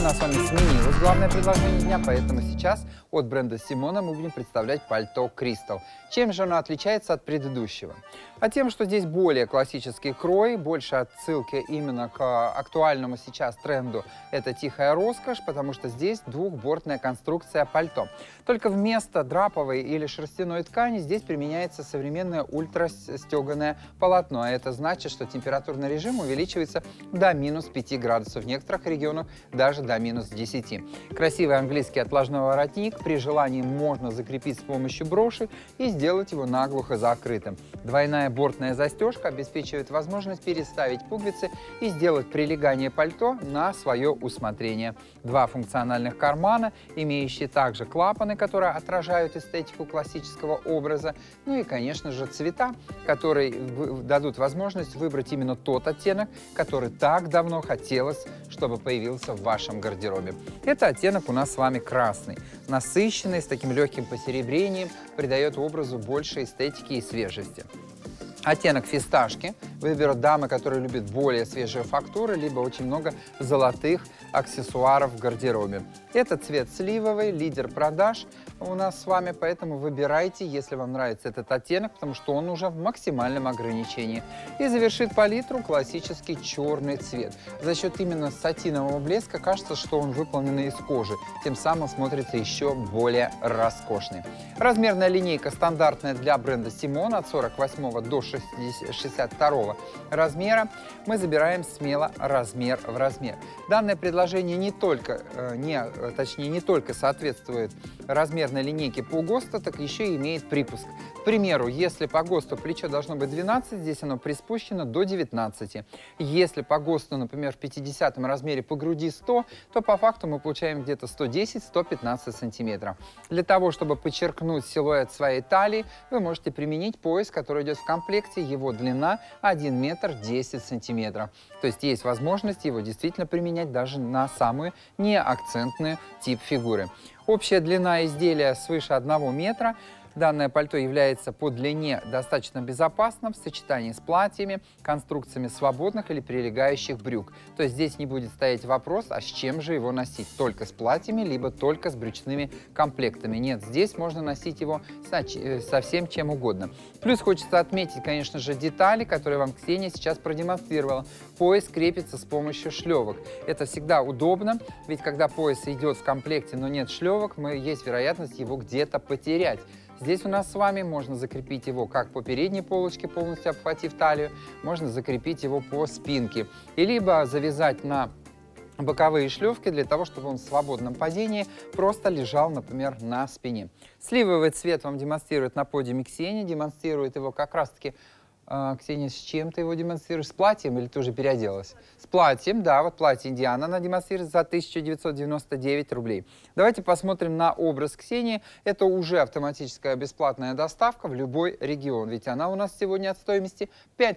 нас с вами сменилось главное предложение дня, поэтому сейчас от бренда Simona мы будем представлять пальто Crystal. Чем же оно отличается от предыдущего? А тем, что здесь более классический крой, больше отсылки именно к актуальному сейчас тренду – это тихая роскошь, потому что здесь двухбортная конструкция пальто. Только вместо драповой или шерстяной ткани здесь применяется современное ультрастеганое полотно. А это значит, что температурный режим увеличивается до минус 5 градусов, в некоторых регионах даже до минус 10. Красивый английский отложной воротник при желании можно закрепить с помощью броши и сделать его наглухо закрытым. Двойная бортная застежка обеспечивает возможность переставить пуговицы и сделать прилегание пальто на свое усмотрение. Два функциональных кармана, имеющие также клапаны, которые отражают эстетику классического образа. Ну и, конечно же, цвета, которые дадут возможность выбрать именно тот оттенок, который так давно хотелось, чтобы появился в вашем гардеробе. Это оттенок у нас с вами красный. Насыщенный, с таким легким посеребрением, придает образу больше эстетики и свежести. Оттенок фисташки выберут дамы, которые любят более свежие фактуры, либо очень много золотых аксессуаров в гардеробе. Это цвет сливовый, лидер продаж у нас с вами, поэтому выбирайте, если вам нравится этот оттенок, потому что он уже в максимальном ограничении. И завершит палитру классический черный цвет. За счет именно сатинового блеска кажется, что он выполнен из кожи, тем самым смотрится еще более роскошный. Размерная линейка стандартная для бренда Simona от 48 до 62 размера. Мы забираем смело размер в размер. Данное предложение не только соответствует размерной линейке по ГОСТу, так еще и имеет припуск. К примеру, если по ГОСТу плечо должно быть 12, здесь оно приспущено до 19. Если по ГОСТу, например, в 50 размере по груди 100, то по факту мы получаем где-то 110-115 сантиметров. Для того, чтобы подчеркнуть силуэт своей талии, вы можете применить пояс, который идет в комплекте. Его длина 1 метр 10 сантиметров. То есть есть возможность его действительно применять даже на самую неакцентную тип фигуры. Общая длина изделия свыше 1 метра. Данное пальто является по длине достаточно безопасным в сочетании с платьями, конструкциями свободных или прилегающих брюк. То есть здесь не будет стоять вопрос, а с чем же его носить? Только с платьями, либо только с брючными комплектами. Нет, здесь можно носить его со всем чем угодно. Плюс хочется отметить, конечно же, детали, которые вам Ксения сейчас продемонстрировала. Пояс крепится с помощью шлевок. Это всегда удобно, ведь когда пояс идет в комплекте, но нет шлевок, есть вероятность его где-то потерять. Здесь у нас с вами можно закрепить его как по передней полочке, полностью обхватив талию, можно закрепить его по спинке. И либо завязать на боковые шлевки для того, чтобы он в свободном падении просто лежал, например, на спине. Сливовый цвет вам демонстрирует на подиуме Ксения, демонстрирует его как раз-таки. Ксения, с чем ты его демонстрируешь? С платьем или ты уже переоделась? С платьем, да, вот платье Индиана она демонстрирует за 1999 рублей. Давайте посмотрим на образ Ксении. Это уже автоматическая бесплатная доставка в любой регион, ведь она у нас сегодня от стоимости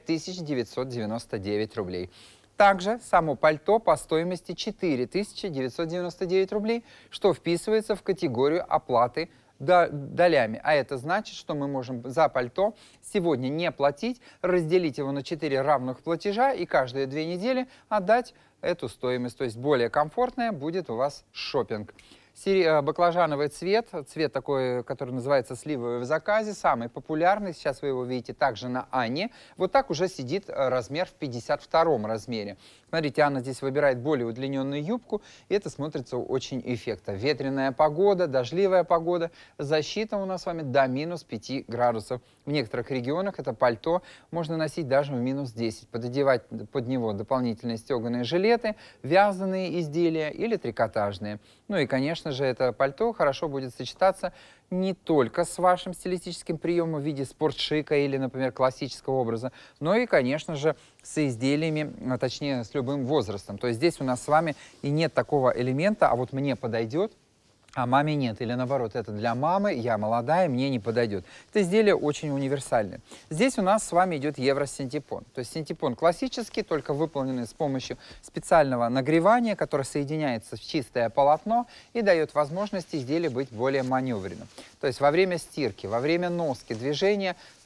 5999 рублей. Также само пальто по стоимости 4999 рублей, что вписывается в категорию оплаты долями. А это значит, что мы можем за пальто сегодня не платить, разделить его на 4 равных платежа и каждые 2 недели отдать эту стоимость. То есть более комфортная будет у вас шопинг. Баклажановый цвет, цвет такой, который называется сливовый в заказе, самый популярный. Сейчас вы его видите также на Анне. Вот так уже сидит размер в 52 размере. Смотрите, Анна здесь выбирает более удлиненную юбку, и это смотрится очень эффектно. Ветреная погода, дождливая погода, защита у нас с вами до минус 5 градусов. В некоторых регионах это пальто можно носить даже в минус 10. Пододевать под него дополнительные стеганые жилеты, вязаные изделия или трикотажные. Ну и, конечно же, это пальто хорошо будет сочетаться не только с вашим стилистическим приемом в виде спортшика или, например, классического образа, но и, конечно же, с изделиями, точнее, с любым возрастом. То есть здесь у нас с вами и нет такого элемента, а вот мне подойдет, а маме нет. Или наоборот, это для мамы, я молодая, мне не подойдет. Это изделие очень универсальное. Здесь у нас с вами идет евросинтепон. То есть синтепон классический, только выполненный с помощью специального нагревания, которое соединяется в чистое полотно и дает возможность изделию быть более маневренным. То есть во время стирки, во время носки, движения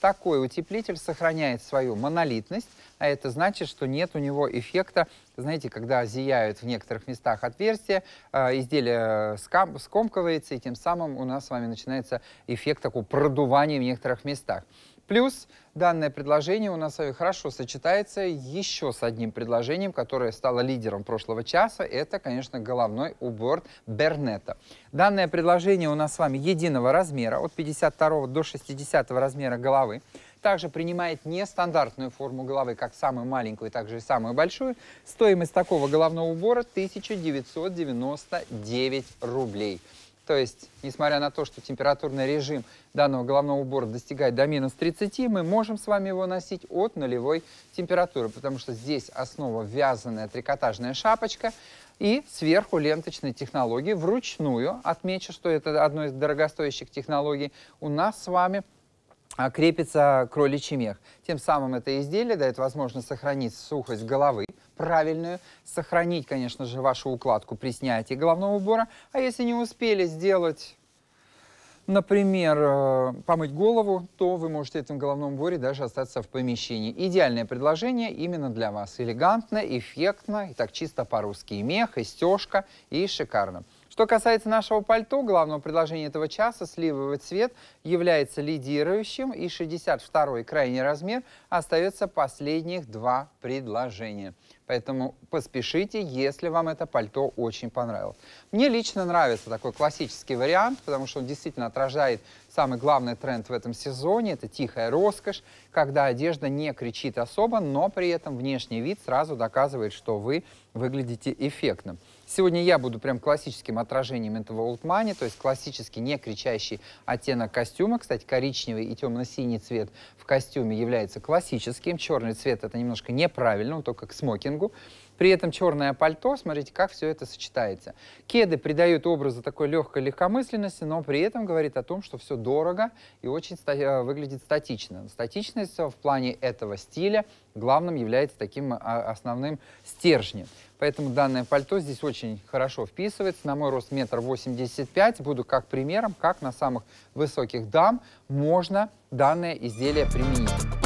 такой утеплитель сохраняет свою монолитность, а это значит, что нет у него эффекта, знаете, когда зияют в некоторых местах отверстия, изделие скомкивается, и тем самым у нас с вами начинается эффект такого продувания в некоторых местах. Плюс данное предложение у нас с вами хорошо сочетается еще с одним предложением, которое стало лидером прошлого часа. Это, конечно, головной убор Бернетта. Данное предложение у нас с вами единого размера, от 52 до 60 размера головы. Также принимает нестандартную форму головы, как самую маленькую, также и самую большую. Стоимость такого головного убора 1999 рублей. То есть, несмотря на то, что температурный режим данного головного убора достигает до минус 30, мы можем с вами его носить от нулевой температуры, потому что здесь основа вязаная трикотажная шапочка и сверху ленточной технологии. Вручную, отмечу, что это одна из дорогостоящих технологий, у нас с вами крепится кроличий мех. Тем самым это изделие дает возможность сохранить сухость головы, правильную, сохранить, конечно же, вашу укладку при снятии головного убора. А если не успели сделать, например, помыть голову, то вы можете в этом головном уборе даже остаться в помещении. Идеальное предложение именно для вас. Элегантно, эффектно, и так чисто по-русски. И мех, и стежка, и шикарно. Что касается нашего пальто, главного предложения этого часа, сливовый цвет является лидирующим, и 62-й крайний размер остается последних два предложения. Поэтому поспешите, если вам это пальто очень понравилось. Мне лично нравится такой классический вариант, потому что он действительно отражает самый главный тренд в этом сезоне. Это тихая роскошь, когда одежда не кричит особо, но при этом внешний вид сразу доказывает, что вы выглядите эффектно. Сегодня я буду прям классическим отражением этого Old Money, то есть классический не кричащий оттенок костюма. Кстати, коричневый и темно-синий цвет в костюме является классическим. Черный цвет — это немножко неправильно, он только к смокингу. При этом черное пальто, смотрите, как все это сочетается. Кеды придают образу такой легкой легкомысленности, но при этом говорит о том, что все дорого и очень выглядит статично. Статичность в плане этого стиля главным является таким основным стержнем. Поэтому данное пальто здесь очень хорошо вписывается. На мой рост 1,85 м. Буду как примером, как на самых высоких дам можно данное изделие применить.